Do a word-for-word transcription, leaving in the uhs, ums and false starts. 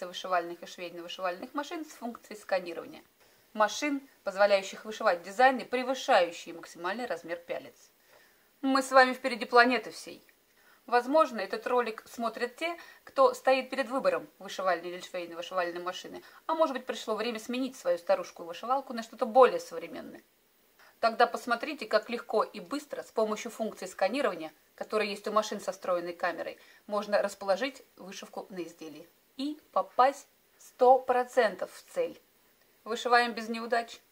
комплекса вышивальных и швейно-вышивальных машин с функцией сканирования. Машин, позволяющих вышивать дизайны, превышающие максимальный размер пялец. Мы с вами впереди планеты всей. Возможно, этот ролик смотрят те, кто стоит перед выбором вышивальной или швейно-вышивальной машины, а может быть пришло время сменить свою старушку-вышивалку на что-то более современное. Тогда посмотрите, как легко и быстро с помощью функции сканирования, которая есть у машин со встроенной камерой, можно расположить вышивку на изделии и попасть сто процентов в цель. Вышиваем без неудач.